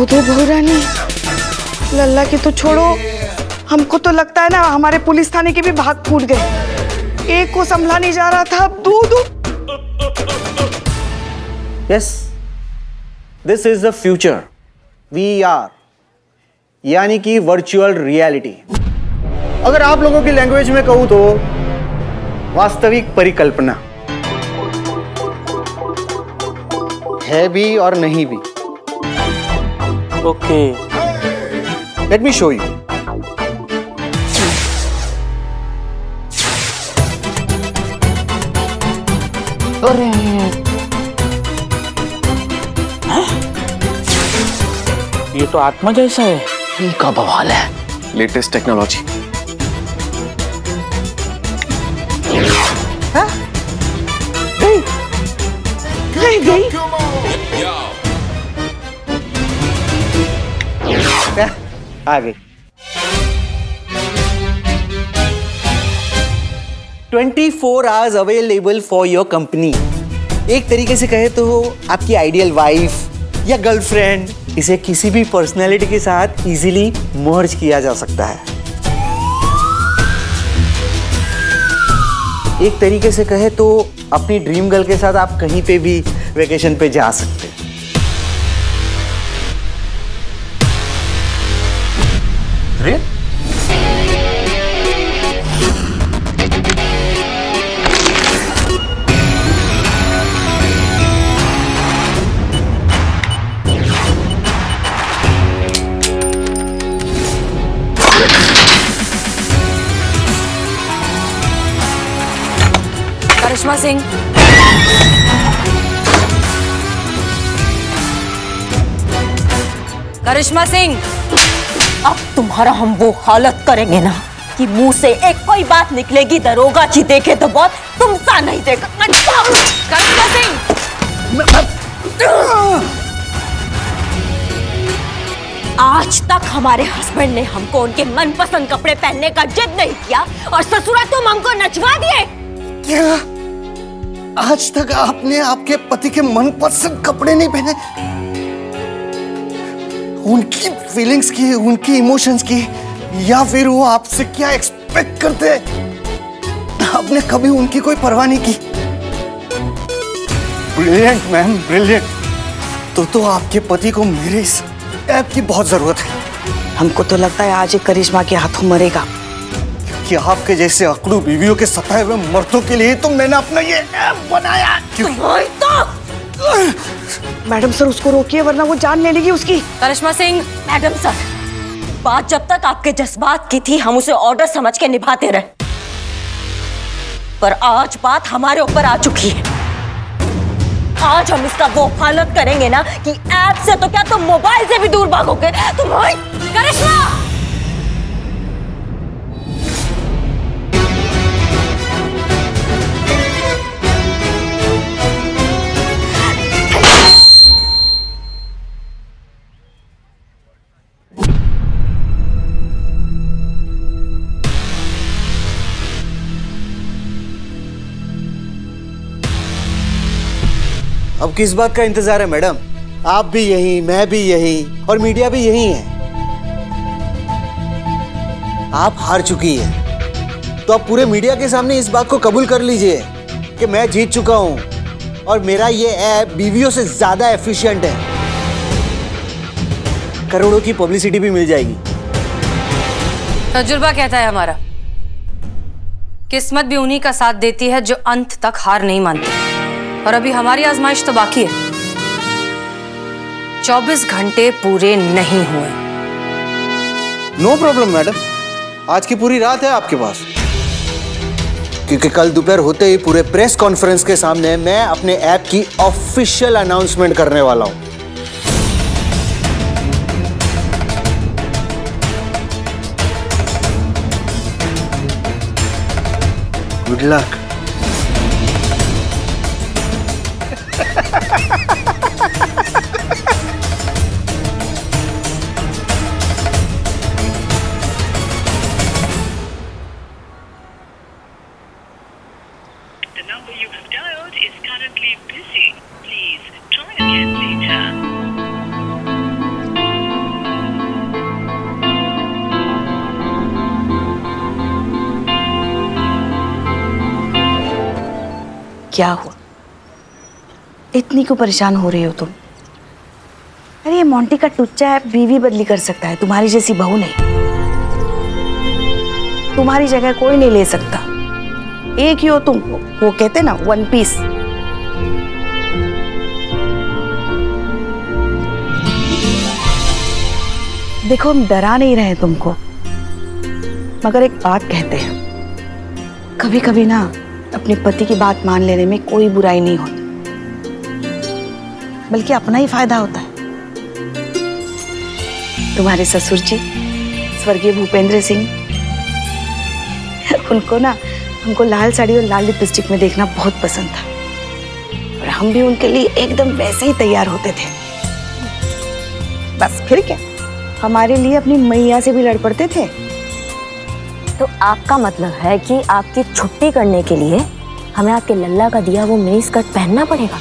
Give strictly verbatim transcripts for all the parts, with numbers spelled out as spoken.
दो दो बहू रानी, लल्ला की तो छोड़ो, हमको तो लगता है ना हमारे पुलिस थाने के भी भाग फूट गए। एक को संभला नहीं जा रहा था, अब दो दो। Yes, this is the future, we are, यानी कि वर्चुअल रियलिटी। अगर आप लोगों की लैंग्वेज में कहूं तो वास्तविक परिकल्पना है भी और नहीं भी। Okay, let me show you. अरे ये तो आत्मा जैसा है। ये का बवाल है, लेटेस्ट टेक्नोलॉजी। हाँ? गई गई गई आ गई। Twenty four hours available for your company. एक तरीके से कहे तो आपकी आइडियल वाइफ या गर्लफ्रेंड, इसे किसी भी पर्सनैलिटी के साथ इजीली मर्ज किया जा सकता है। एक तरीके से कहे तो अपनी ड्रीम गर्ल के साथ आप कहीं पे भी वेकेशन पे जा सकते हैं। अरे करिश्मा सिंह, करिश्मा सिंह, अब तुम्हारा हम वो हालत करेंगे ना कि मुंह से एक कोई बात निकलेगी, दरोगा जी देखे तो बहुत, तुम सा नहीं देगा। करिश्मा सिंह, आज तक हमारे हस्बैंड ने हमको उनके मनपसंद कपड़े पहनने का जिद नहीं किया और ससुरा तुम हमको नचवा दिए। क्या आज तक आपने आपके पति के मनपसंद कपड़े नहीं पहने? उनकी फीलिंग्स की, उनकी इमोशंस की, या फिर वो आपसे क्या एक्सपेक्ट करते हैं, आपने कभी उनकी कोई परवाह नहीं की? Brilliant ma'am, brilliant. तो तो आपके पति को मेरे इस ऐप की बहुत जरूरत है। हमको तो लगता है आज एक करिश्मा के हाथों मरेगा। कि आपके जैसे अकड़ू बीवियों के सताए हुए मर्दों के लिए तो मैंने अपना ये ऐप बनाया। मैडम सर, उसको रोकिए वरना वो जान ले लेगी उसकी। करिश्मा सिंह, मैडम सर, बात जब तक आपके जज्बात की थी हम उसे ऑर्डर समझ के निभाते रहे, पर आज बात हमारे ऊपर आ चुकी है। आज हम इसका वो हालत करेंगे ना कि ऐप से तो क्या तुम मोबाइल से भी दूर भागोगे। तुम करिश्मा, अब किस बात का इंतजार है मैडम? आप भी यही, मैं भी यही और मीडिया भी यही है। आप हार चुकी है तो अब पूरे मीडिया के सामने इस बात को कबूल कर लीजिए कि मैं जीत चुका हूं और मेरा ये ऐप बीवियों से ज्यादा एफिशिएंट है। करोड़ों की पब्लिसिटी भी मिल जाएगी। तजुर्बा कहता है हमारा, किस्मत भी उन्हीं का साथ देती है जो अंत तक हार नहीं मानती। और अभी हमारी आजमाइश तो बाकी है। चौबीस घंटे पूरे नहीं हुए। नो प्रॉब्लम मैडम, आज की पूरी रात है आपके पास, क्योंकि कल दोपहर होते ही पूरे प्रेस कॉन्फ्रेंस के सामने मैं अपने ऐप की ऑफिशियल अनाउंसमेंट करने वाला हूं। Good luck. क्या हुआ? इतनी क्यों परेशान हो रही हो तुम? अरे ये मोंटी का टुच्चा है, बीवी बदली कर सकता है, तुम्हारी जैसी बहू नहीं। तुम्हारी जगह कोई नहीं ले सकता। एक ही हो तुम, वो कहते ना वन पीस। देखो हम डरा नहीं रहे तुमको, मगर एक बात कहते हैं, कभी कभी ना अपने पति की बात मान लेने में कोई बुराई नहीं होती, बल्कि अपना ही फायदा होता है। तुम्हारे ससुर जी स्वर्गीय भूपेंद्र सिंह, उनको ना हमको लाल साड़ी और लाल लिपस्टिक में देखना बहुत पसंद था, और हम भी उनके लिए एकदम वैसे ही तैयार होते थे। बस फिर क्या, हमारे लिए अपनी मैया से भी लड़ पड़ते थे। तो आपका मतलब है कि आपकी छुट्टी करने के लिए हमें आपके लल्ला का दिया वो मिनी स्कर्ट पहनना पड़ेगा?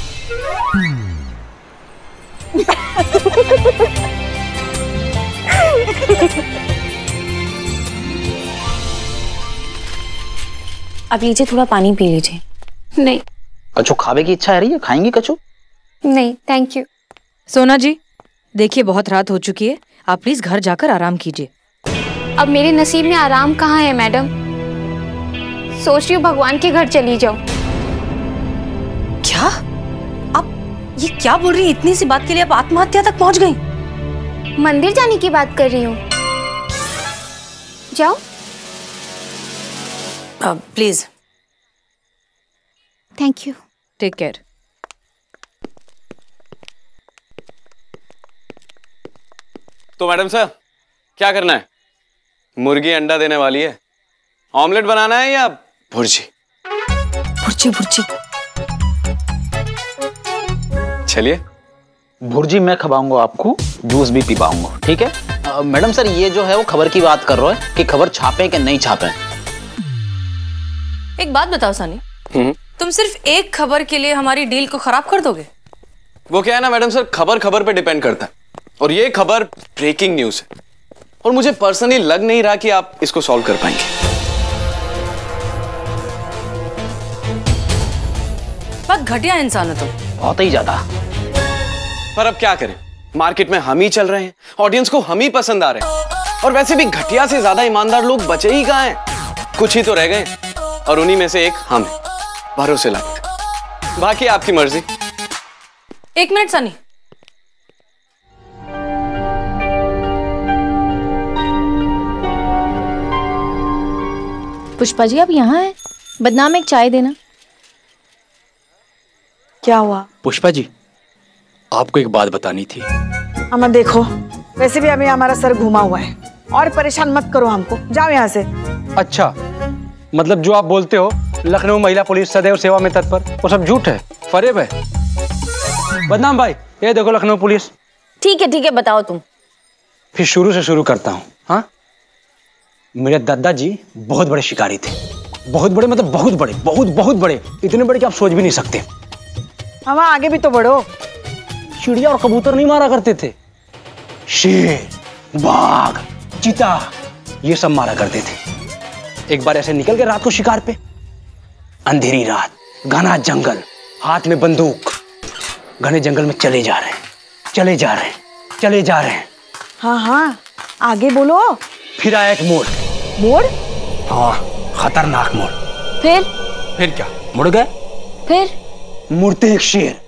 अब लीजिए, थोड़ा पानी पी लीजिए। नहीं। कचू खावे की इच्छा है रही है, खाएंगी कचू? नहीं थैंक यू। सोना जी देखिए, बहुत रात हो चुकी है, आप प्लीज घर जाकर आराम कीजिए। अब मेरे नसीब में आराम कहाँ है मैडम? सोच रही हूँ भगवान के घर चली जाओ। क्या आप ये क्या बोल रही हैं? इतनी सी बात के लिए आप आत्महत्या तक पहुंच गई? मंदिर जाने की बात कर रही हूँ। जाओ please. Thank you. Take care. तो मैडम सर क्या करना है? मुर्गी अंडा देने वाली है, ऑमलेट बनाना है या भुर्जी? भुर्जी भुर्जी। चलिए। भुर्जी मैं खवाऊंगा आपको, जूस भी पिलाऊंगा, ठीक है? आ, मैडम सर ये जो है वो खबर की बात कर रहा है कि खबर छापे कि नहीं छापे। एक बात बताओ सनी, तुम सिर्फ एक खबर के लिए हमारी डील को खराब कर दोगे? वो क्या है ना मैडम सर, खबर खबर पे डिपेंड करता है, और ये खबर ब्रेकिंग न्यूज है, और मुझे पर्सनली लग नहीं रहा कि आप इसको सॉल्व कर पाएंगे। बहुत घटिया इंसान हो तुम। बहुत ही ज्यादा। पर अब क्या करें, मार्केट में हम ही चल रहे हैं, ऑडियंस को हम ही पसंद आ रहे हैं, और वैसे भी घटिया से ज्यादा ईमानदार लोग बचे ही कहां हैं? कुछ ही तो रह गए, और उन्हीं में से एक हम हैं, भरोसे लायक। बाकी आपकी मर्जी। एक मिनट सनी, पुष्पा जी आप यहाँ हैं? बदनाम एक चाय देना। क्या हुआ? पुष्पा जी आपको एक बात बतानी थी। अमन देखो, वैसे भी अभी हमारा सर घुमा हुआ है, और परेशान मत करो हमको, जाओ यहाँ से। अच्छा, मतलब जो आप बोलते हो लखनऊ महिला पुलिस सदैव सेवा में तत्पर, वो सब झूठ है, फरेब है। बदनाम भाई, ये देखो लखनऊ पुलिस। ठीक है ठीक है, बताओ तुम। फिर शुरू से शुरू करता हूँ। हाँ, मेरे दादाजी बहुत बड़े शिकारी थे, बहुत बड़े, मतलब बहुत बड़े, बहुत बहुत बड़े, इतने बड़े कि आप सोच भी नहीं सकते। हम आगे भी तो बढ़ो। चिड़िया और कबूतर नहीं मारा करते थे, शेर, बाघ, चीता, ये सब मारा करते थे। एक बार ऐसे निकल गए रात को शिकार पे, अंधेरी रात, घना जंगल, हाथ में बंदूक, घने जंगल में चले जा रहे हैं, चले जा रहे हैं, चले जा रहे हैं। हाँ हाँ आगे बोलो। फिर आया एक मोड़। मोड़? हाँ, खतरनाक मोड़। फिर? फिर क्या, मुड़ गए। फिर? मुड़ते एक शेर।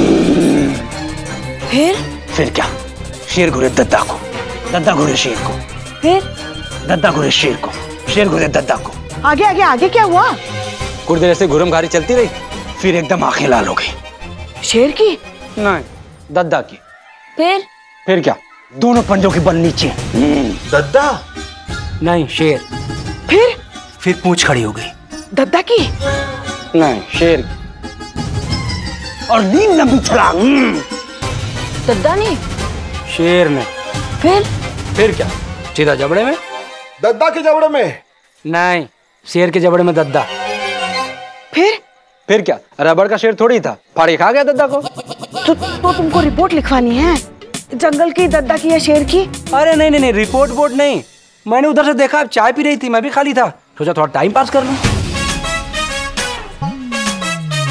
फिर? फिर क्या, शेर घुरे दद्दा को, दद्दा घुरे शेर को, फिर? दद्दा घुरे शेर को, शेर घुरे दद्दा को। आगे आगे आगे क्या हुआ? कुछ देर ऐसे घुरमघारी चलती रही, फिर एकदम आंखें लाल हो गई। शेर की? नहीं, दद्दा की। फिर? फिर क्या, दोनों पंजों की बल नीचे। दद्दा? नहीं, शेर। फिर? फिर पूंछ खड़ी हो गई। दद्दा की? नहीं, शेर की। और नींद लंबी छलांग। दद्दा ने? शेर ने। फिर? फिर क्या, सीधा जबड़े में। दद्दा के जबड़े में? नहीं, शेर के जबड़े में दद्दा। फिर? फिर क्या, रबड़ का शेर थोड़ी था, फाड़ के खा गया दद्दा को। तो, तो तुमको रिपोर्ट लिखवानी है, जंगल की, दद्दा की या शेर की? अरे नहीं नहीं नहीं, रिपोर्ट वोट नहीं, मैंने उधर से देखा आप चाय पी रही थी, मैं भी खाली था, सोचा थोड़ा टाइम पास कर लूं।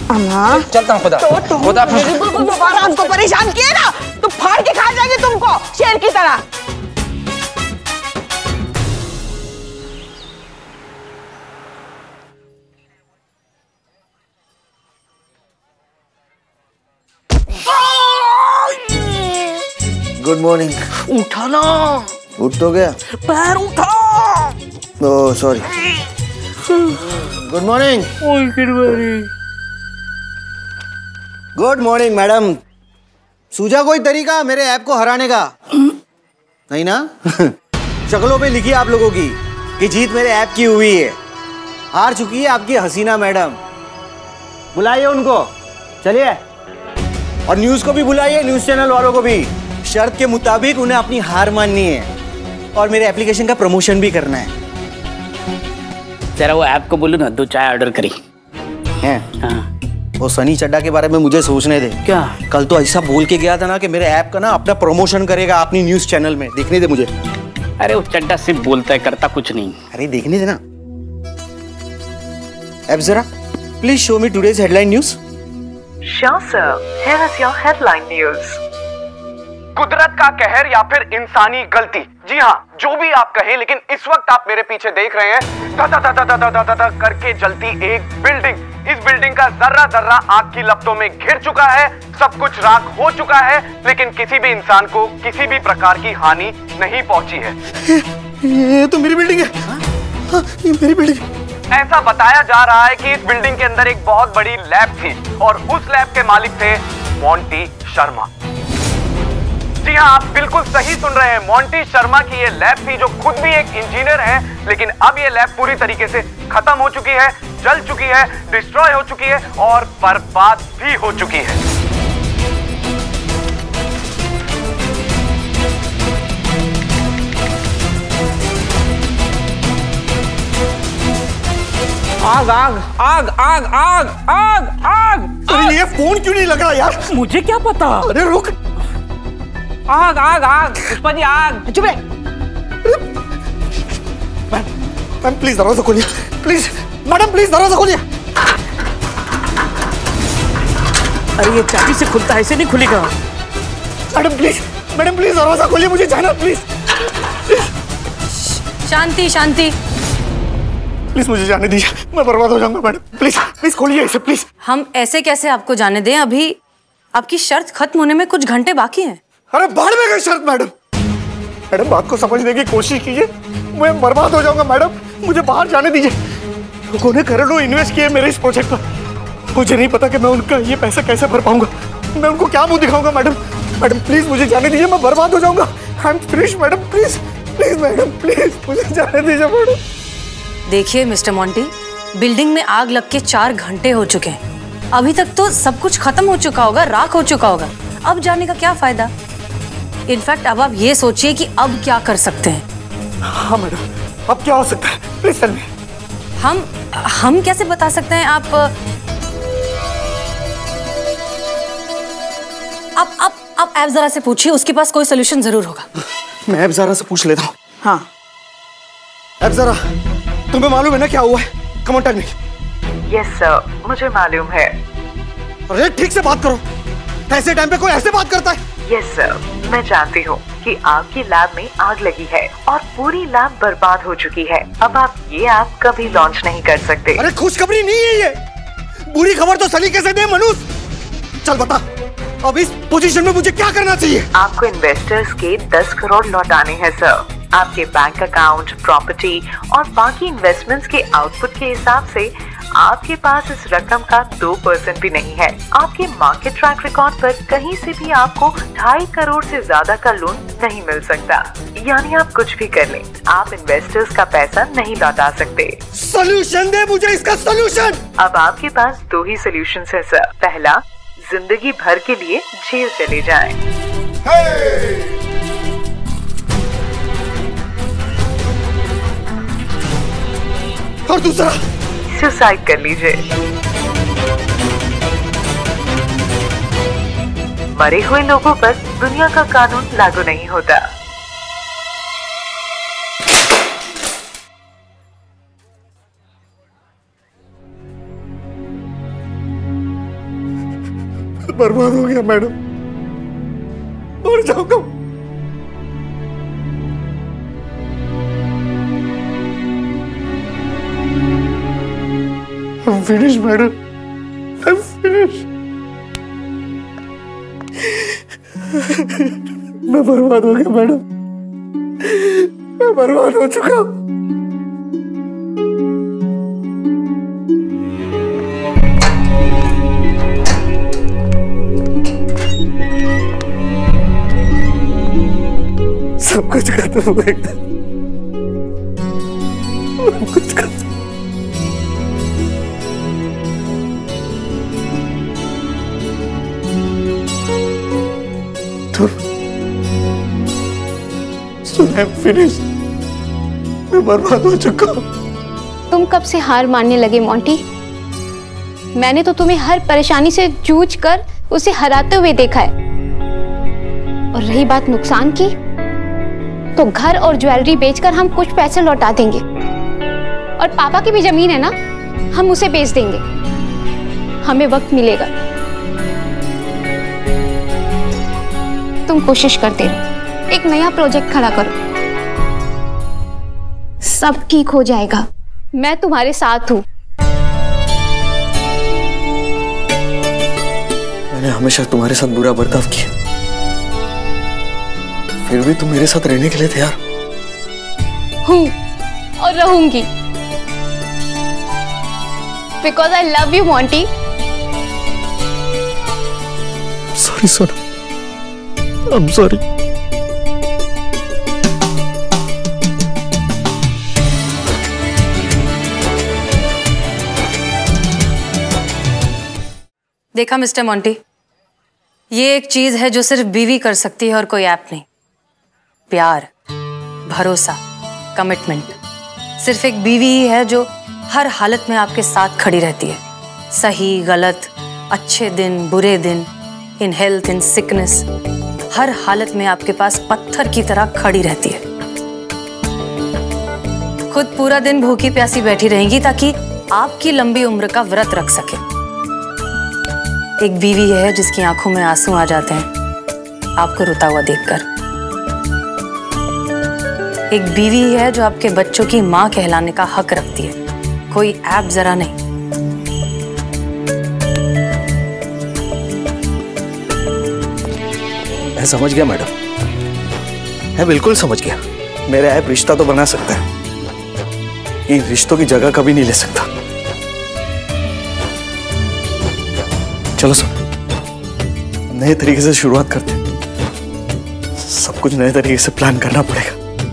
अम्मा चलता हूँ खुदा। तो तुम खुदा दोबारा हमको परेशान किए ना तो फाड़ के खा जाएंगे तुमको शेर की तरह। Good morning. उठा ना। उठ तो गया। पैर उठा। Oh sorry. Good morning. Good morning. Good morning madam. सूझा कोई तरीका मेरे ऐप को हराने का? नहीं ना? शक्लों पे लिखी आप लोगों की कि जीत मेरे ऐप की हुई है। हार चुकी है आपकी हसीना मैडम। बुलाइए उनको, चलिए। और न्यूज को भी बुलाइए, न्यूज चैनल वालों को भी। शर्त के मुताबिक उन्हें अपनी हार माननी है और मेरे एप्लीकेशन का प्रमोशन भी करना है। जरा वो ऐप को बोलो ना दो चाय ऑर्डर करी हैं? हाँ। वो सनी चड्डा के बारे में मुझे सोचने दे। क्या? कल तो ऐसा बोल के गया था ना कि मेरे ऐप का ना अपना प्रमोशन करेगा अपनी न्यूज चैनल में। देखने दे मुझे। अरे वो चड्डा सिर्फ बोलता है, करता कुछ नहीं। अरे देखने दे ना। ऐप जरा please show me today's headline news. Sure, sir. Here is your headline news. कुदरत का कहर या फिर इंसानी गलती, जी हाँ जो भी आप कहें, लेकिन इस वक्त आप मेरे पीछे देख रहे हैं धा धा धा धा धा धा धा धा करके जलती एक बिल्डिंग। इस बिल्डिंग का जर्रा जर्रा आग की लपटों में घिर चुका है, सब कुछ राख हो चुका है, लेकिन किसी भी इंसान को किसी भी प्रकार की हानि नहीं पहुंची है। ये तो मेरी बिल्डिंग है। हाँ, ये मेरी बिल्डिंग है। ऐसा बताया जा रहा है कि इस बिल्डिंग के अंदर एक बहुत बड़ी लैब थी और उस लैब के मालिक थे मोंटी शर्मा। जी हाँ, आप बिल्कुल सही सुन रहे हैं, मोंटी शर्मा की ये लैब थी, जो खुद भी एक इंजीनियर है। लेकिन अब ये लैब पूरी तरीके से खत्म हो चुकी है, जल चुकी है, डिस्ट्रॉय हो चुकी है और बर्बाद भी हो चुकी है। आग आग आग आग आग आग आग। अरे ये फोन क्यों नहीं लग रहा यार? मुझे क्या पता। अरे रुक। आग आग आग पुष्पा जी आग। चुप रहे। मैम प्लीज दरवाजा खोलिए, प्लीज मैडम प्लीज दरवाजा खोलिए। अरे ये चाबी से खुलता है, ऐसे नहीं खुलेगा। मैडम प्लीज, मैडम प्लीज दरवाजा खोलिए, मुझे जाना प्लीज। Shanti Shanti. प्लीज मुझे जाने दीजिए, मैं बर्बाद हो जाऊंगा मैडम। प्लीज प्लीज खोलिए इसे प्लीज। हम ऐसे कैसे आपको जाने दें? अभी आपकी शर्त खत्म होने में कुछ घंटे बाकी हैं। अरे बाहर में गई शर्त मैडम। मैडम बात को समझने की कोशिश कीजिए, मैं बर्बाद हो जाऊंगा मैडम, मुझे बाहर जाने दीजिए। लोगों ने करोड़ों इन्वेस्ट किए मेरे इस प्रोजेक्ट पर, मुझे नहीं पता कि मैं उनका ये पैसा कैसे भर पाऊंगा। मैं उनको क्या मुंह दिखाऊंगा मैडम? मैडम प्लीज मुझे जाने दीजिए, मैं बर्बाद हो जाऊंगा। I am finished madam, please please madam please मुझे जाने दीजिए मैडम। देखिए मिस्टर मोंटी, बिल्डिंग में आग लग के चार घंटे हो चुके हैं। अभी तक तो सब कुछ खत्म हो चुका होगा, राख हो चुका होगा। अब जाने का क्या फायदा? इनफैक्ट अब आप ये सोचिए कि अब क्या कर सकते हैं। हाँ मैडम, अब क्या हो सकता है? Please tell me. हम हम कैसे बता सकते हैं? आप आप आप आप ऐप जरा से पूछिए, उसके पास कोई सोल्यूशन जरूर होगा। मैं ऐप जरा से पूछ लेता हूँ। हाँ ऐप जरा, तुम्हें मालूम है ना क्या हुआ है? Come on tell me. Yes sir, मुझे मालूम है। अरे ठीक से बात करो, ऐसे टाइम पे कोई ऐसे बात करता है? यस सर, मैं जानती हूँ कि आपकी लैब में आग लगी है और पूरी लैब बर्बाद हो चुकी है। अब आप ये ऐप कभी लॉन्च नहीं कर सकते। अरे खुशखबरी नहीं है ये, बुरी खबर तो सलीके से दे मनुष्य। चल बता, अब इस पोजीशन में मुझे क्या करना चाहिए? आपको इन्वेस्टर्स के दस करोड़ लौटाने हैं सर। आपके बैंक अकाउंट, प्रॉपर्टी और बाकी इन्वेस्टमेंट्स के आउटपुट के हिसाब से आपके पास इस रकम का दो परसेंट भी नहीं है। आपके मार्केट ट्रैक रिकॉर्ड पर कहीं से भी आपको ढाई करोड़ से ज्यादा का लोन नहीं मिल सकता। यानी आप कुछ भी कर लें, आप इन्वेस्टर्स का पैसा नहीं लौटा सकते। सोल्यूशन दे मुझे इसका सोल्यूशन। अब आपके पास दो ही सोल्यूशन है सर। पहला, जिंदगी भर के लिए जेल चले जाएं। hey! और दूसरा, सुसाइड कर लीजिए। मरे हुए लोगों पर दुनिया का कानून लागू नहीं होता। बर्बाद हो गया मैडम, मर जाऊंगा। I'm finished, madam. I'm finished. मैं बर्बाद हो गया मैडम, मैं बर्बाद हो चुका हूं। सब कुछ खत्म हो गया, सब कुछ खत्म। तो I'm finished. मैं बर्बाद हो चुका हूं। तुम कब से हार मानने लगे मोंटी? मैंने तो तुम्हें हर परेशानी से जूझ कर उसे हराते हुए देखा है। और रही बात नुकसान की, तो घर और ज्वेलरी बेचकर हम कुछ पैसे लौटा देंगे। और पापा की भी जमीन है ना, हम उसे बेच देंगे। हमें वक्त मिलेगा। तुम कोशिश करते रहो, एक नया प्रोजेक्ट खड़ा करो, सब ठीक हो जाएगा। मैं तुम्हारे साथ हूं। मैंने हमेशा तुम्हारे साथ बुरा बर्ताव किया, फिर भी तुम मेरे साथ रहने के लिए तैयार हूं और रहूंगी। Because I love you Monty. Sorry Sona, I am sorry. देखा मिस्टर मोंटी, ये एक चीज है जो सिर्फ बीवी कर सकती है और कोई ऐप नहीं। प्यार, भरोसा, कमिटमेंट सिर्फ एक बीवी ही है जो हर हालत में आपके साथ खड़ी रहती है। सही गलत, अच्छे दिन बुरे दिन, इन हेल्थ इन सिकनेस, हर हालत में आपके पास पत्थर की तरह खड़ी रहती है। खुद पूरा दिन भूखी प्यासी बैठी रहेंगी ताकि आपकी लंबी उम्र का व्रत रख सके। एक बीवी है जिसकी आंखों में आंसू आ जाते हैं आपको रोता हुआ देखकर। एक बीवी है जो आपके बच्चों की मां कहलाने का हक रखती है, कोई ऐप जरा नहीं। मैं समझ गया मैडम, मैं बिल्कुल समझ गया। मेरा ऐप रिश्ता तो बना सकता है, इन रिश्तों की जगह कभी नहीं ले सकता। चलो सर, नए तरीके से शुरुआत करते हैं। सब कुछ नए तरीके से प्लान करना पड़ेगा।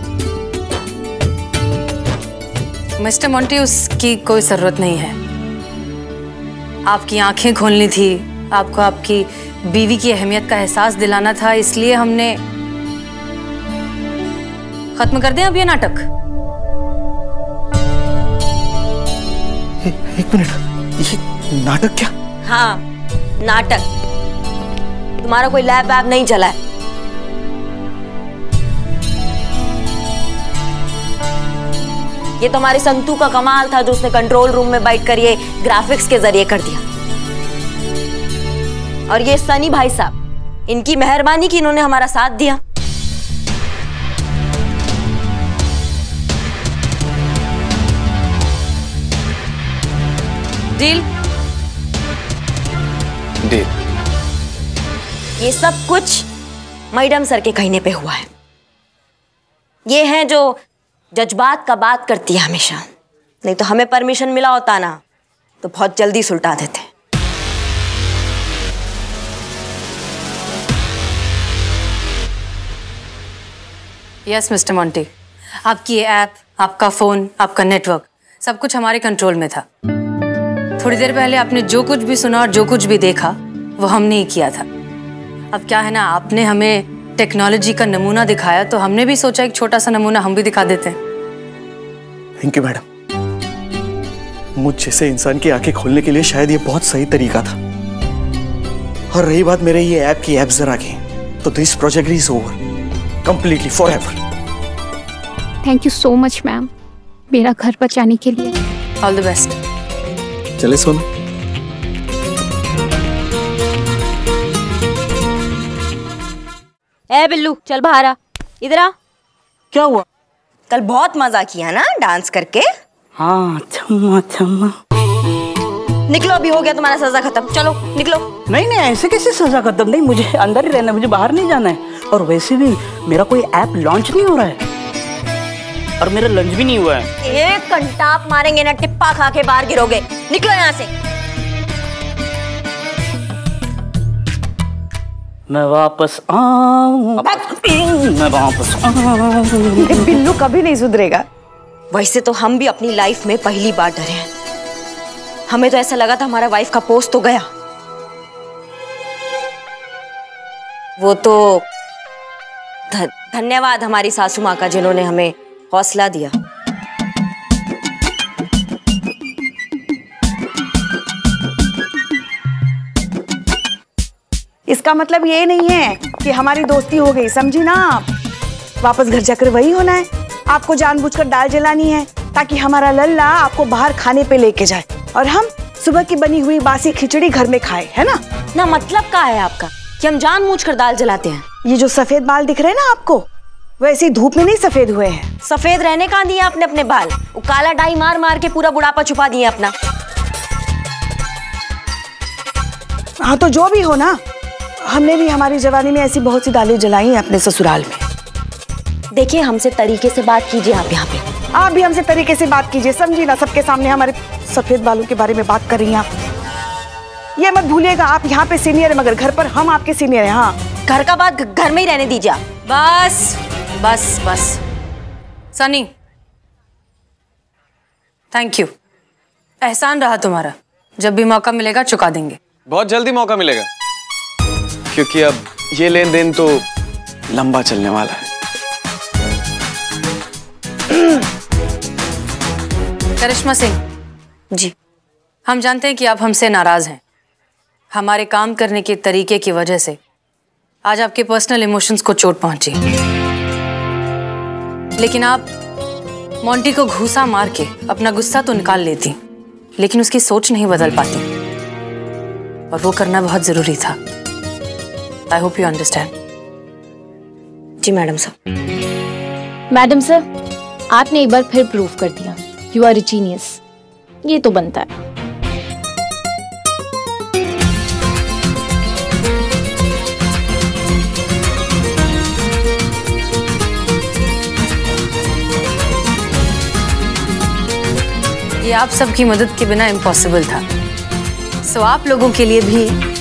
मिस्टर मोंटी, उसकी कोई जरूरत नहीं है। आपकी आंखें खोलनी थी, आपको आपकी बीवी की अहमियत का एहसास दिलाना था, इसलिए हमने खत्म कर दें अब ये नाटक। ए, एक मिनट, ये नाटक क्या? हाँ, नाटक। तुम्हारा कोई लैब वैब नहीं चला है। ये तो हमारे संतू का कमाल था जो उसने कंट्रोल रूम में बैठकर ये ग्राफिक्स के जरिए कर दिया। और ये सनी भाई साहब, इनकी मेहरबानी की इन्होंने हमारा साथ दिया। Deal deal. ये सब कुछ मैडम सर के कहने पे हुआ है। ये हैं जो जज्बात का बात करती है हमेशा, नहीं तो हमें परमिशन मिला होता ना तो बहुत जल्दी सुलटा देते। यस मिस्टर मोंटी, आपकी ये ऐप, आपका फोन, आपका नेटवर्क, सब कुछ हमारे कंट्रोल में था। थोड़ी देर पहले आपने जो कुछ भी सुना और जो कुछ भी देखा वो हमने ही किया था। अब क्या है ना, आपने हमें टेक्नोलॉजी का नमूना दिखाया तो हमने भी सोचा एक छोटा सा नमूना हम भी दिखा देते हैं। Thank you madam. मुझ जैसे इंसान की आंखें खोलने के लिए शायद ये बहुत सही तरीका था। और रही बात मेरे ये ऐप की, ऐप जरा की, तो this project is over completely forever. Thank you so much ma'am, मेरा घर बचाने के लिए। All the best. चले सोना। ए बिल्लू चल बाहर आ, इधर आ। क्या हुआ? कल बहुत मजा किया ना डांस करके। हाँ छम्मा छम्मा। निकलो, अभी हो गया तुम्हारा सजा खत्म, चलो निकलो। नहीं नहीं ऐसे कैसे सजा खत्म? नहीं, मुझे अंदर ही रहना है, मुझे बाहर नहीं जाना है। और वैसे भी मेरा कोई ऐप लॉन्च नहीं हो रहा है और मेरा लंच भी नहीं हुआ है। एक घंटा आप मारेंगे ना, टिप्पा खा के बाहर गिरोगे। निकलो यहाँ से। मैं वापस आऊं, मैं वापस आऊं। बिल्लू कभी नहीं सुधरेगा। वैसे तो हम भी अपनी लाइफ में पहली बार डरे हैं। हमें तो ऐसा लगा था हमारा वाइफ का पोस्ट तो गया, वो तो ध, धन्यवाद हमारी सासू माँ का जिन्होंने हमें हौसला दिया। इसका मतलब ये नहीं है कि हमारी दोस्ती हो गई, समझी ना आप? वापस घर जाकर वही होना है। आपको जानबूझकर दाल जलानी है ताकि हमारा लल्ला आपको बाहर खाने पे लेके जाए और हम सुबह की बनी हुई बासी खिचड़ी घर में खाए, है ना? ना मतलब क्या है आपका कि हम जानबूझकर दाल जलाते हैं? ये जो सफेद बाल दिख रहे हैं ना आपको, वैसे धूप में नहीं सफेद हुए हैं। सफेद रहने कहाँ दिए आपने अपने बाल? वो काला डाई मार मार के पूरा बुढ़ापा छुपा दिए अपना। हाँ तो जो भी हो ना, हमने भी हमारी जवानी में ऐसी बहुत सी दालें जलाई हैं अपने ससुराल में। देखिए हमसे तरीके से बात कीजिए आप यहाँ पे। आप भी हमसे तरीके से बात कीजिए, समझी ना? सबके सामने हमारे सफेद बालों के बारे में बात कर रही हैं आप। ये मत भूलिएगा, आप यहाँ पे सीनियर है मगर घर पर हम आपके सीनियर हैं। हाँ, घर का बात घर में ही रहने दीजिए आप। बस बस बस। Sunny, thank you. एहसान रहा तुम्हारा, जब भी मौका मिलेगा चुका देंगे। बहुत जल्दी मौका मिलेगा, क्योंकि अब ये लेन देन तो लंबा चलने वाला है। करिश्मा सिंह जी, हम जानते हैं कि आप हमसे नाराज हैं। हमारे काम करने के तरीके की वजह से आज आपके पर्सनल इमोशंस को चोट पहुंची, लेकिन आप मोंटी को घूसा मार के अपना गुस्सा तो निकाल लेती, लेकिन उसकी सोच नहीं बदल पाती, और वो करना बहुत जरूरी था। I hope you understand. जी मैडम सर। मैडम सर, आपने एक बार फिर प्रूव कर दिया, यू आर ए जीनियस। ये तो बनता है। ये आप सबकी मदद के बिना इम्पॉसिबल था, सो आप लोगों के लिए भी